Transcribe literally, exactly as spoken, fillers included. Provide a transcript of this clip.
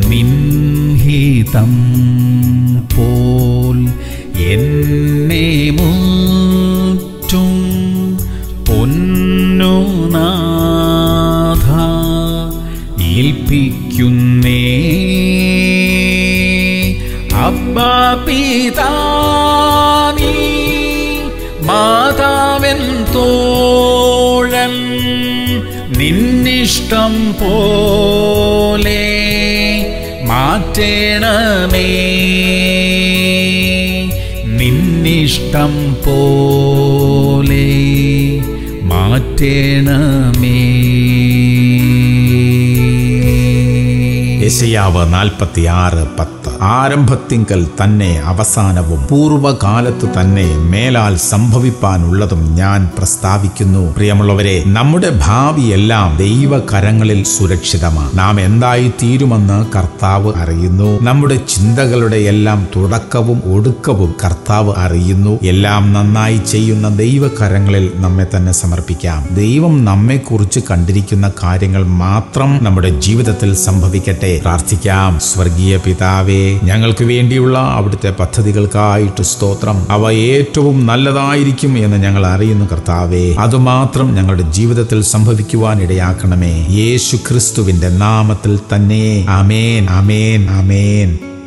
നിൻഹിതം പോൽ എന്നെ മുറ്റും പൊന്നുനാഥ ഏൽപ്പിക്കുന്നേ. അബ്ബാ പിതാനീ മാതാവൻ തോഴൻ നിന്നിഷ്ടം പോലെ മാറ്റണമേ. നിന്നിഷ്ടം പോലെ മാറ്റണമേ. യെശയ്യാവ് നാൽപ്പത്തിയാറ് പത്ത്. ആരംഭത്തിങ്കൽ തന്നെ അവസാനവും പൂർവകാലത്ത് തന്നെ മേലാൽ സംഭവിപ്പാനുള്ളതും ഞാൻ പ്രസ്താവിക്കുന്നു. പ്രിയമുള്ളവരെ, നമ്മുടെ ഭാവിയെല്ലാം ദൈവകരങ്ങളിൽ സുരക്ഷിതമാണ്. നാം എന്തായി തീരുമെന്ന് കർത്താവ് അറിയുന്നു. നമ്മുടെ ചിന്തകളുടെ എല്ലാം തുടക്കവും ഒടുക്കവും കർത്താവ് അറിയുന്നു. എല്ലാം നന്നായി ചെയ്യുന്ന ദൈവകരങ്ങളിൽ നമ്മെ തന്നെ സമർപ്പിക്കാം. ദൈവം നമ്മെക്കുറിച്ച് കണ്ടിരിക്കുന്ന കാര്യങ്ങൾ മാത്രം നമ്മുടെ ജീവിതത്തിൽ സംഭവിക്കട്ടെ. പ്രാർത്ഥിക്കാം. സ്വർഗീയ പിതാവേ, ഞങ്ങൾക്ക് വേണ്ടിയുള്ള അവിടുത്തെ പദ്ധതികൾക്കായിട്ട് സ്തോത്രം. അവ ഏറ്റവും നല്ലതായിരിക്കും എന്ന് ഞങ്ങൾ അറിയുന്നു കർത്താവേ. അതുമാത്രം ഞങ്ങളുടെ ജീവിതത്തിൽ സംഭവിക്കുവാൻ ഇടയാക്കണമേ. യേശു ക്രിസ്തുവിന്റെ നാമത്തിൽ തന്നെ. ആമേൻ, ആമേൻ, ആമേൻ.